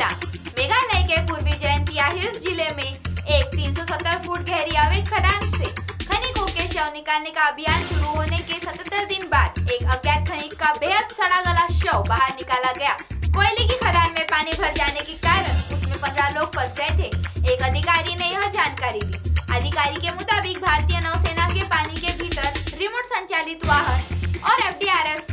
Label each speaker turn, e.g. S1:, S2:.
S1: मिला। मेघालय के पूर्वी जयंतिया हिल्स जिले में एक 370 फुट गहरी अवैध खदान से खनिकों के शव निकालने का अभियान शुरू होने के 77 दिन बाद एक अज्ञात खनिक का बेहद सड़ा गला शव बाहर निकाला गया। कोयले की खदान में पानी भर जाने के कारण उसमें 15 लोग फंस गए थे। एक अधिकारी ने यह जानकारी दी। अधिकारी के मुताबिक भारतीय नौसेना के पानी के भीतर रिमोट संचालित वाहन और एफडीआरएफ